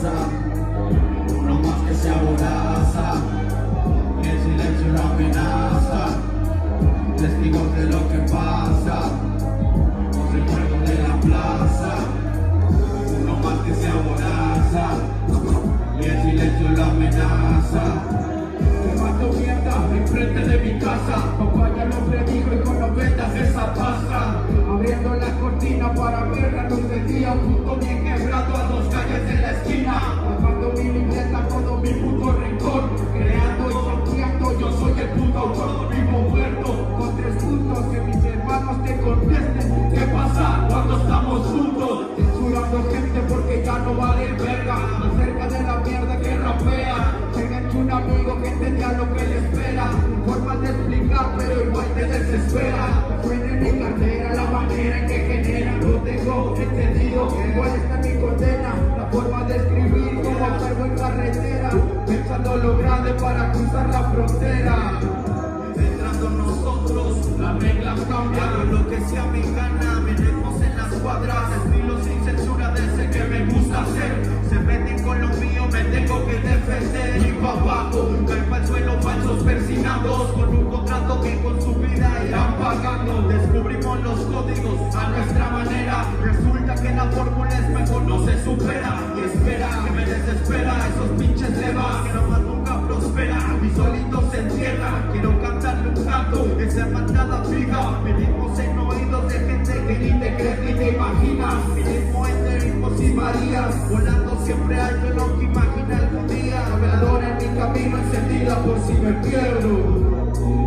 pasa, uno más que se aboraza, y el silencio lo amenaza, testigos de lo que pasa, los recuerdos de la plaza, uno más que se aboraza, y el silencio lo amenaza. Quemando mierda enfrente de mi casa, papá ya lo predijo y con 90 esa pasa. Abriendo la cortina para ver la luz del día, un punto bien quebrado a 2 calles de la esquina. Tapando mi libreta, todo mi puto rencor, creando y sorteando, yo soy el puto autor. Vivo muerto, con 3 puntos, que mis hermanos te contesten. ¿Qué pasa cuando estamos juntos? Censurando gente porque ya no vale verga, acerca de la mierda que rapea. Tengan un amigo que entendía lo que le espera, formas de explicar pero igual te desespera. Suena en mi cartera la manera en que genera, no tengo entendido igual está mi condena. La forma de escribir como observo en carretera, pensando lo grande para cruzar la frontera. Entrando nosotros, las reglas cambian, lo que sea me gana, venimos en las cuadras, estilo sin censura de ese que me gusta hacer. Se meten con lo mío, me tengo que defender y pa' abajo, caen pa'l suelo falsos persinados, con un contrato que con su vida irán pagando. Descubrimos los códigos a nuestra manera, resulta que la fórmula es mejor, no se supera. Y espera, que me desespera, esos pinches levas, que nomás nunca prospera, y solito se entierra. Quiero cantarle un canto, esa mandada fija, venimos en oídos de gente que ni te crees ni te imaginas. Venimos entre ritmos y Marías, volando siempre alto en lo que imagina algún día. Navegadora en mi camino encendida por si me pierdo.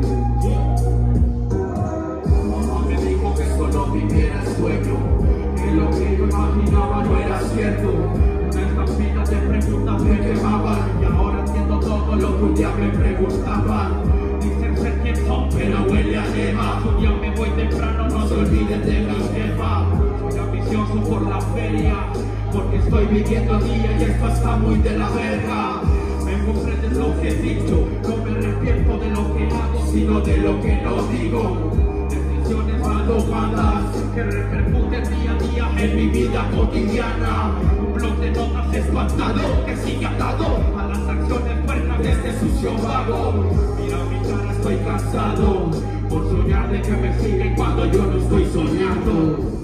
Mamá me dijo que solo viviera el sueño, que lo que yo imaginaba no era cierto. Una estampida de preguntas me quemaban, y ahora entiendo todo lo que un día me preguntaban. Dicen ser quien son, pero huele a leva. Un día me voy temprano, no se olviden de mi jefa. Soy ambicioso por la feria, porque estoy viviendo día y esto está muy de la verga. Me comprendes lo que he dicho, no me arrepiento de lo que hago, sino de lo que no digo. Decisiones maldomadas que repercuten día a día en mi vida cotidiana. Un blog de notas espantado que sigue atado a las acciones puertas de este sucio vago. Mira mi cara, estoy cansado por soñar de que me siguen cuando yo no estoy soñando.